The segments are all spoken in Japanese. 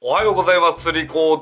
おはようございます。釣り子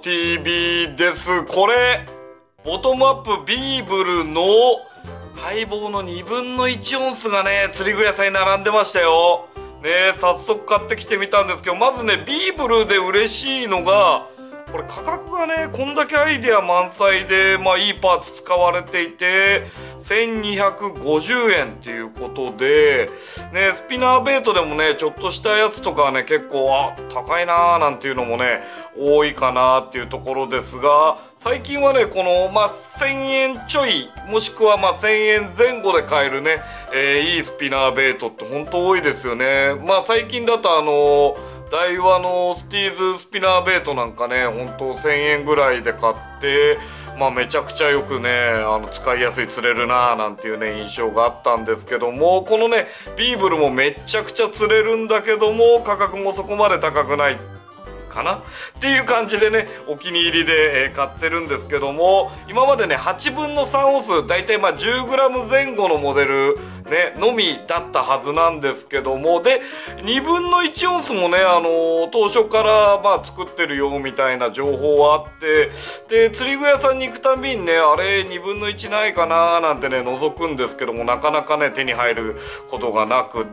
TV です。これ、ボトムアップビーブルの待望の2分の1オンスがね、釣り具屋さんに並んでましたよ。ね、早速買ってきてみたんですけど、まずね、ビーブルで嬉しいのが、これ価格がね、こんだけアイデア満載で、いいパーツ使われていて、1250円っていうことで、ね、スピナーベイトでもね、ちょっとしたやつとかはね、結構、高いなーなんていうのもね、多いかなっていうところですが、最近はね、この、1000円ちょい、もしくは1000円前後で買えるね、いいスピナーベイトって本当多いですよね。最近だとダイワのスティーズスピナーベイトなんかね、ほんと1000円ぐらいで買って、めちゃくちゃよくね、使いやすい釣れるなぁなんていうね、印象があったんですけども、このね、ビーブルもめちゃくちゃ釣れるんだけども、価格もそこまで高くないかなっていう感じでね、お気に入りで、買ってるんですけども、今までね、8分の3オス、だいたい10g 前後のモデルね、のみだったはずなんですけども、で、2分の1オンスもね、当初から作ってるよみたいな情報はあって、で、釣り具屋さんに行くたびにね、あれ2分の1ないかなーなんてね、覗くんですけども、なかなかね、手に入ることがなくって、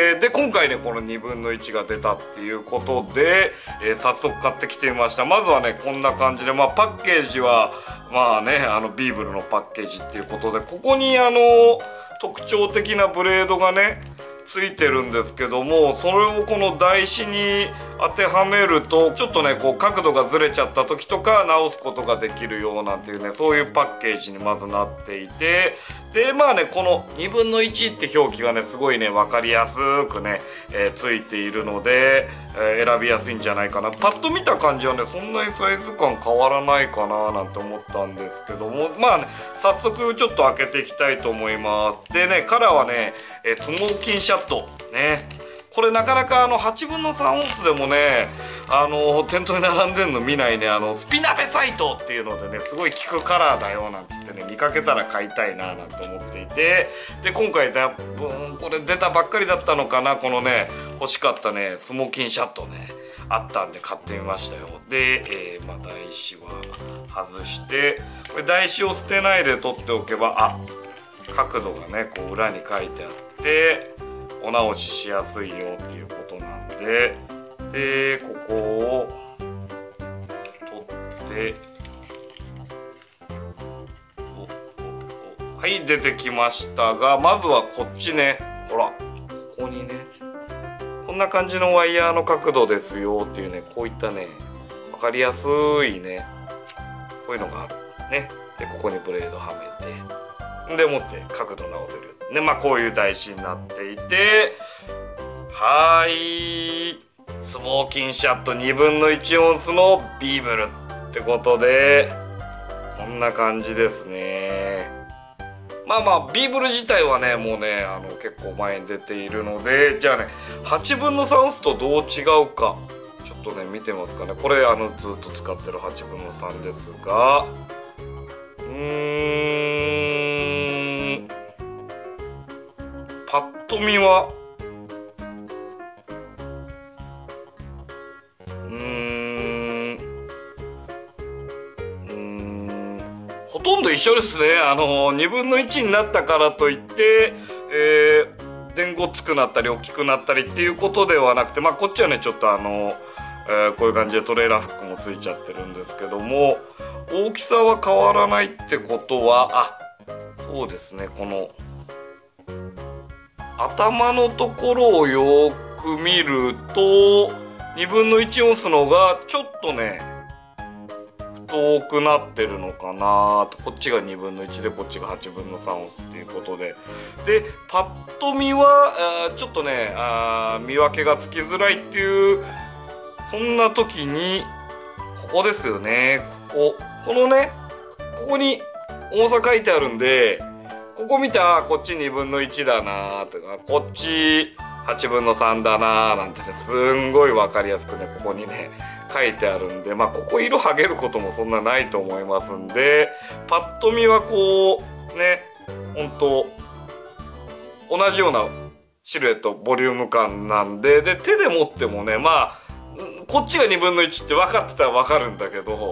で、今回ね、この2分の1が出たっていうことで、早速買ってきてみました。まずはね、こんな感じで、パッケージは、ビーブルのパッケージっていうことで、ここに特徴的なブレードがねついてるんですけども、それをこの台紙に当てはめるとちょっとねこう角度がずれちゃった時とか直すことができるようなんていうね、そういうパッケージにまずなっていて、でこの2分の1って表記がねすごいね分かりやすくね、ついているので、選びやすいんじゃないかな。パッと見た感じはねそんなにサイズ感変わらないかななんて思ったんですけども、早速ちょっと開けていきたいと思います。でね、カラーはね、スモーキンシャットね、これなかなか8分の3オンスでもね店頭に並んでるの見ないね、スピナベサイトっていうのでねすごい効くカラーだよなんつってね、見かけたら買いたいななんて思っていて、で今回これ出たばっかりだったのかな、このね欲しかったねスモーキンシャットねあったんで買ってみましたよ。で、台紙は外して、これ台紙を捨てないで取っておけば角度がねこう裏に書いてあってお直ししやすいよっていうことなんで、でここを取って、はい出てきましたが、まずはこっちね、ほらここにねこんな感じのワイヤーの角度ですよっていうね、こういったね分かりやすいねこういうのがあるね。でここにブレードはめて、でもって角度直せるね、こういう台紙になっていて、スモーキンシャット2分の1オンスのビーブルってことでこんな感じですね。ビーブル自体はねもうね結構前に出ているので、じゃあね8分の3オンスとどう違うかちょっとね見てますかね。これずっと使ってる8分の3ですが、パッと見はほとんど一緒ですね。2分の1になったからといって、でんごつくなったり大きくなったりっていうことではなくて、こっちはねちょっとこういう感じでトレーラーフックもついちゃってるんですけども、大きさは変わらないってことはそうですね、この頭のところをよく見ると2分の1オンスのがちょっとね太くなってるのかなと、こっちが2分の1でこっちが8分の3オンスっていうことで、でパッと見はちょっとね見分けがつきづらいっていう、そんな時にここですよね。このねここに重さ書いてあるんで、ここ見たこっち2分の1だなとか、こっち8分の3だななんてねすんごい分かりやすくねここにね書いてあるんで、ここ色剥げることもそんなないと思いますんで、パッと見はこうねほんと同じようなシルエットボリューム感なんで、手で持ってもねこっちが2分の1って分かってたら分かるんだけど、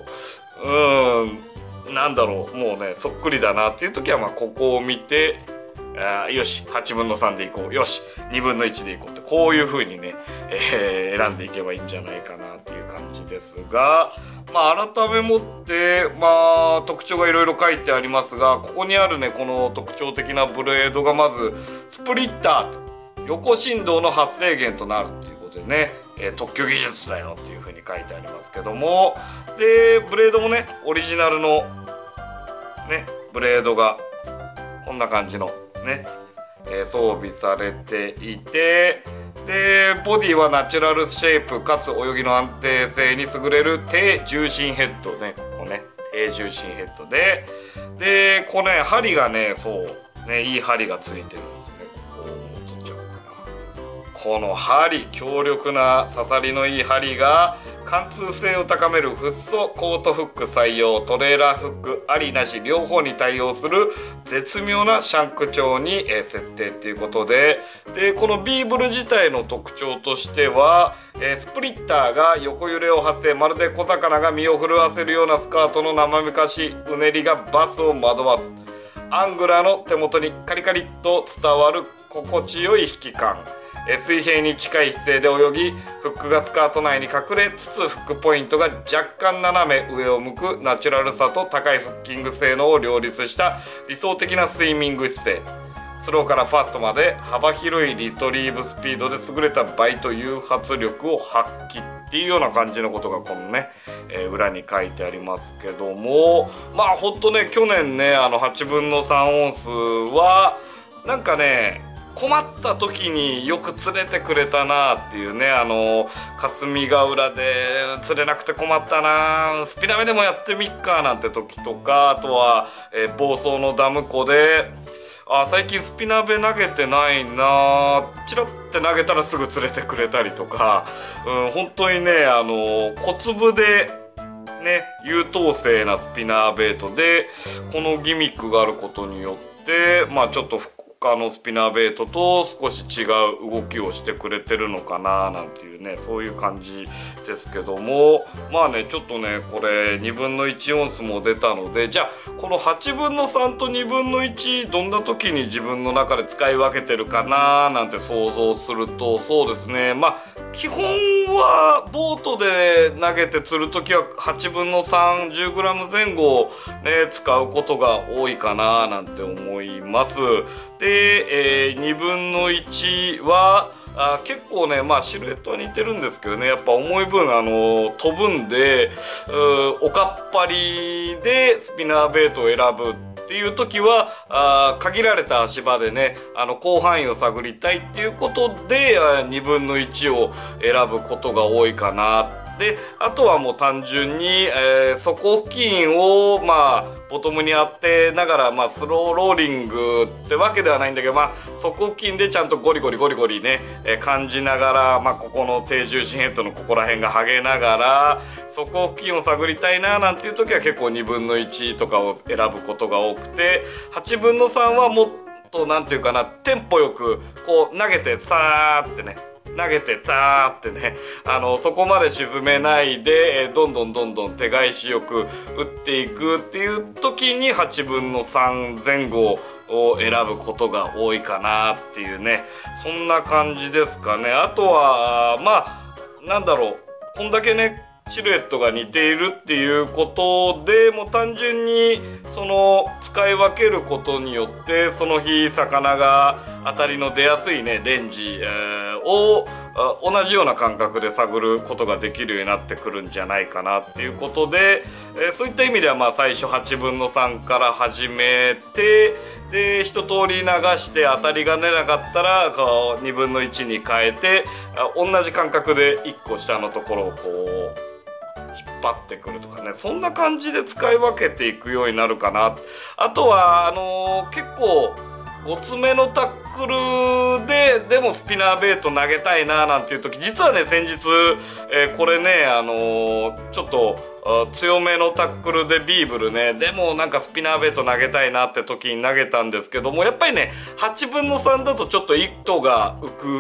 なんだろう、もうねそっくりだなっていう時はまあここを見て、よし8分の3でいこう、よし2分の1でいこうって、こういう風にね、選んでいけばいいんじゃないかなっていう感じですが、まあ改めもってまあ特徴がいろいろ書いてありますが、ここにあるねこの特徴的なブレードがまずスプリッターと横振動の発生源となるっていうことでね、特許技術だよっていう風に書いてありますけども、でブレードもねオリジナルのねブレードがこんな感じのね、装備されていて、でボディはナチュラルシェイプかつ泳ぎの安定性に優れる低重心ヘッドね、ここね低重心ヘッドで、このね針がねそうねいい針がついてるんですね。ここ取っちゃおうかな。この針、強力な刺さりのいい針が貫通性を高めるフッ素コートフック採用、トレーラーフックありなし両方に対応する絶妙なシャンク調に設定っていうことで、このビーブル自体の特徴としては、スプリッターが横揺れを発生、まるで小魚が身を震わせるようなスカートの生めかしうねりがバスを惑わす、アングラーの手元にカリカリっと伝わる心地よい引き感、水平に近い姿勢で泳ぎ、フックがスカート内に隠れつつフックポイントが若干斜め上を向くナチュラルさと高いフッキング性能を両立した理想的なスイミング姿勢、スローからファーストまで幅広いリトリーブスピードで優れたバイト誘発力を発揮っていうような感じのことがこのね、裏に書いてありますけども、まあほんとね去年ね8分の3オンスはなんかね困った時によく釣れてくれたなっていうね、霞ヶ浦で釣れなくて困ったな、スピナベでもやってみっかなんて時とか、あとは、房総のダム湖で最近スピナベ投げてないな、チラって投げたらすぐ釣れてくれたりとか、本当にね小粒でね優等生なスピナーベイトでこのギミックがあることによってまあちょっと他のスピナーベイトと少し違う動きをしてくれてるのかななんていうね、そういう感じですけども、まあねちょっとねこれ2分の1オンスも出たので、じゃあこの8分の3と2分の1どんな時に自分の中で使い分けてるかななんて想像すると、そうですね、まあ基本はボートで投げて釣る時は8分の3 10g 前後をね使うことが多いかななんて思います。で、2分の1は結構ねまあシルエットは似てるんですけどね、やっぱ重い分飛ぶんでおかっぱりでスピナーベイトを選ぶっていう時は限られた足場でね広範囲を探りたいっていうことで2分の1を選ぶことが多いかな。であとはもう単純に、底付近をまあボトムに当てながら、まあ、スローローリングってわけではないんだけど、まあ底付近でちゃんとゴリゴリゴリゴリね、感じながら、まあ、ここの低重心ヘッドのここら辺が剥げながら底付近を探りたいななんていう時は結構2分の1とかを選ぶことが多くて、8分の3はもっとなんていうかなテンポよくこう投げてさーってね投げてザーってねそこまで沈めないで、どんどん手返しよく打っていくっていう時に8分の3前後を選ぶことが多いかなっていうね、そんな感じですかね。あとはまあなんだろう、こんだけねシルエットが似ているっていうことでもう単純にその使い分けることによってその日魚が当たりの出やすいねレンジ、を同じような感覚で探ることができるようになってくるんじゃないかなっていうことで、そういった意味ではまあ最初8分の3から始めてで一通り流して当たりが出なかったらこう2分の1に変えて同じ感覚で1個下のところをこう引っ張ってくるとかね、そんな感じで使い分けていくようになるかな。あとは結構ごつめのタックルでもスピナーベイト投げたいななんていう時、実はね先日、これねちょっと強めのタックルでビーブルねでもなんかスピナーベイト投げたいなって時に投げたんですけども、やっぱりね8分の3だとちょっと糸が浮く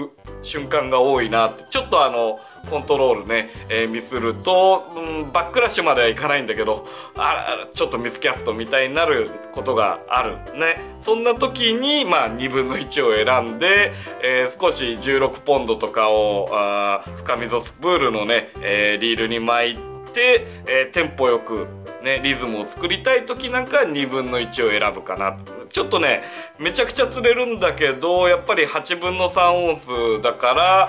瞬間が多いなって。ちょっとコントロールね、ミスると、バックラッシュまではいかないんだけど、ちょっとミスキャストみたいになることがあるね。そんな時に2分の1を選んで、少し16ポンドとかを深溝スプールのね、リールに巻いて、テンポよくね、リズムを作りたい時なんかは2分の1を選ぶかな。ちょっとね、めちゃくちゃ釣れるんだけど、やっぱり8分の3オンスだから、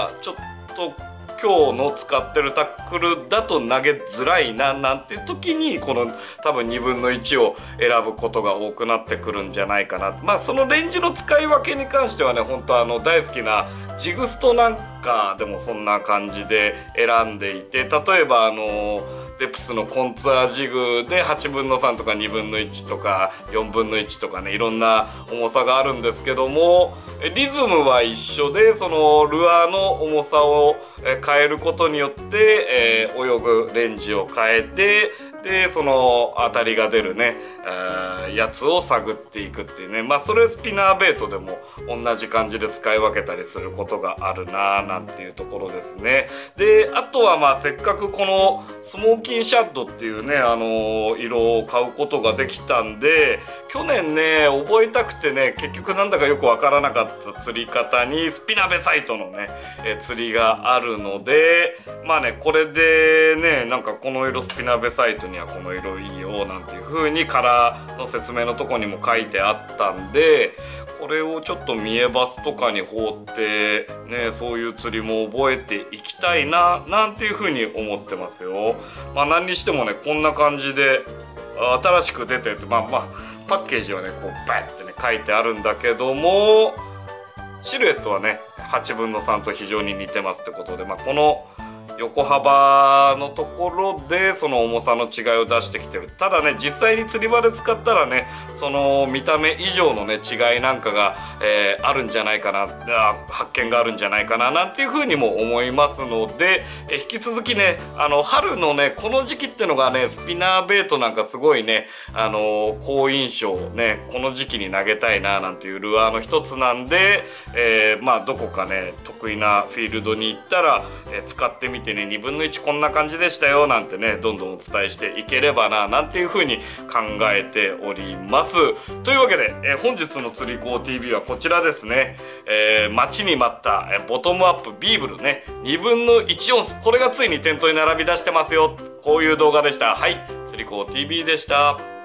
ちょっと今日の使ってるタックルだと投げづらいななんて時に、この多分2分の1を選ぶことが多くなってくるんじゃないかな。そのレンジの使い分けに関してはね、本当大好きなジグストなんかでもそんな感じで選んでいて、例えばデプスのコンツアージグで8分の3とか2分の1とか4分の1とかね、いろんな重さがあるんですけども、リズムは一緒で、そのルアーの重さを変えることによって、泳ぐレンジを変えて、でその当たりが出るね、やつを探っていくっていうね。それスピナーベイトでも同じ感じで使い分けたりすることがあるなーなんていうところですね。であとはせっかくこのスモーキンシャッドっていうね、色を買うことができたんで、去年ね覚えたくてね、結局なんだかよくわからなかった釣り方にスピナベサイトのね、釣りがあるので、これでね、なんかこの色スピナベサイトにはこの色いいよなんていう風にカラーの説明のとこにも書いてあったんで、これをちょっとミエバスとかに放ってね、そういう釣りも覚えていきたいななんていう風に思ってますよ。何にしてもね、こんな感じで新しく出てて、パッケージはねこうバッてね書いてあるんだけども、シルエットはね8分の3と非常に似てますってことで、この横幅のところでその重さの違いを出してきてる。ただね、実際に釣り場で使ったらね、その見た目以上のね違いなんかが、あるんじゃないかな、発見があるんじゃないかななんていうふうにも思いますので、引き続きね、春のねこの時期ってのがね、スピナーベイトなんかすごいね、好印象ね、この時期に投げたいななんていうルアーの一つなんで、どこかね得意なフィールドに行ったら、使ってみてね、2分の1こんな感じでしたよなんてね、どんどんお伝えしていければななんていう風に考えております。というわけで、本日の釣り子 TV はこちらですね。待ちに待った、ボトムアップビーブルね、2分の1オンス、これがついに店頭に並び出してますよ。こういう動画でした。はい、釣り子 TV でした。